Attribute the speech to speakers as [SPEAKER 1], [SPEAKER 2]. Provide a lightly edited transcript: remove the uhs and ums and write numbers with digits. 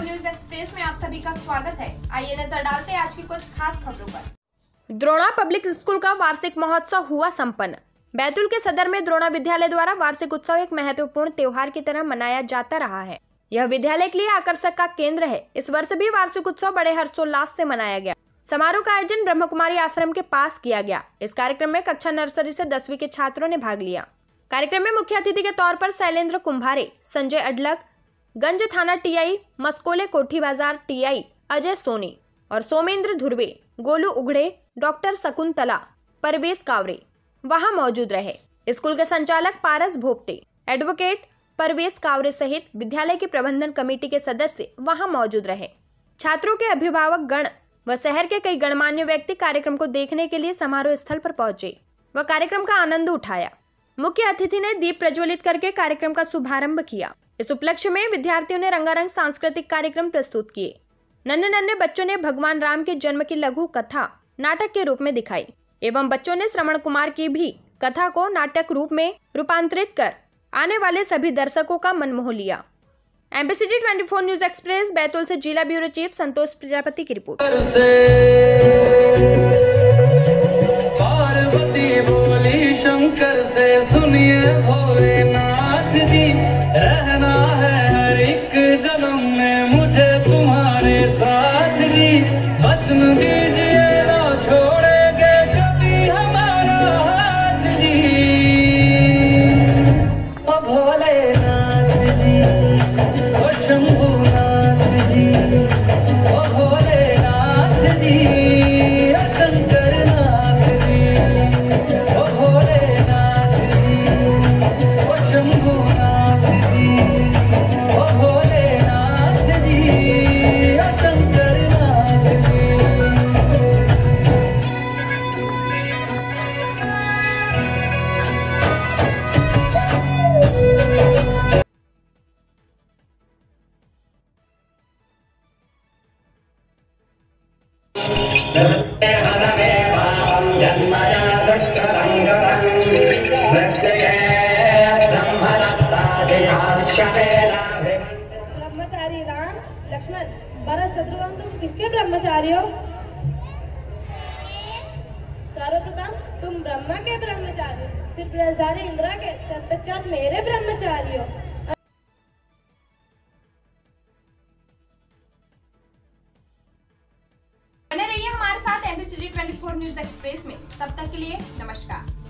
[SPEAKER 1] 24 news express में आप सभी का स्वागत है। आइए नजर डालते हैं आज की कुछ खास खबरों पर। द्रोणा पब्लिक स्कूल का वार्षिक महोत्सव हुआ संपन्न। बैतूल के सदर में द्रोणा विद्यालय द्वारा वार्षिक उत्सव एक महत्वपूर्ण त्योहार की तरह मनाया जाता रहा है। यह विद्यालय के लिए आकर्षक का केंद्र है। इस वर्ष भी वार्षिक उत्सव बड़े हर्षोल्लास से मनाया गया। समारोह का आयोजन ब्रह्म कुमारी आश्रम के पास किया गया। इस कार्यक्रम में कक्षा नर्सरी से 10वीं के छात्रों ने भाग लिया। कार्यक्रम में मुख्य अतिथि के तौर पर शैलेंद्र कुंभारे, संजय अडलक, गंज थाना टीआई, मस्कोले कोठी बाजार टीआई अजय सोनी और सोमेंद्र धुर्वे, गोलू उघड़े, डॉक्टर शकुंतला, परवेश कावरे वहां मौजूद रहे। स्कूल के संचालक पारस भोपते, एडवोकेट परवेश कावरे सहित विद्यालय की प्रबंधन कमेटी के सदस्य वहां मौजूद रहे। छात्रों के अभिभावक गण व शहर के कई गणमान्य व्यक्ति कार्यक्रम को देखने के लिए समारोह स्थल पर पहुंचे व कार्यक्रम का आनंद उठाया। मुख्य अतिथि ने दीप प्रज्वलित करके कार्यक्रम का शुभारंभ किया। इस उपलक्ष्य में विद्यार्थियों ने रंगारंग सांस्कृतिक कार्यक्रम प्रस्तुत किए। नन्हे नन्हे बच्चों ने भगवान राम के जन्म की लघु कथा नाटक के रूप में दिखाई एवं बच्चों ने श्रवण कुमार की भी कथा को नाटक रूप में रूपांतरित कर आने वाले सभी दर्शकों का मन मोह लिया। एमबीसीडी 24 न्यूज एक्सप्रेस बैतूल से जिला ब्यूरो चीफ संतोष प्रजापति की रिपोर्ट।
[SPEAKER 2] पार्वती बोली शंकर से, सुनिए भोलेनाथ जी, रहना है हर एक जन्म में मुझे तुम्हारे साथ जी। वचन दीजिए ना छोड़ेंगे कभी हमारा हाथ जी। ओ भोलेनाथ जी, ओ शंभुनाथ जी, ओ भोलेनाथ जी, ओ शंकरनाथ जी, ओ भोलेनाथ जी, ओ शंभुनाथ जी, ओ भोलेनाथ जी, ओ शंकरनाथ जी।
[SPEAKER 3] ब्रह्मचारी राम लक्ष्मण भरत शत्रुघ्न, तुम किसके ब्रह्मचारी हो? सर्वप्रथम तुम ब्रह्मा के ब्रह्मचारी, फिर ब्रजधारी इंद्रा के, तत्पश्चात मेरे ब्रह्मचारी हो।
[SPEAKER 1] बने रहिए हमारे साथ एमबीसीडी 24 न्यूज एक्सप्रेस में। तब तक के लिए नमस्कार।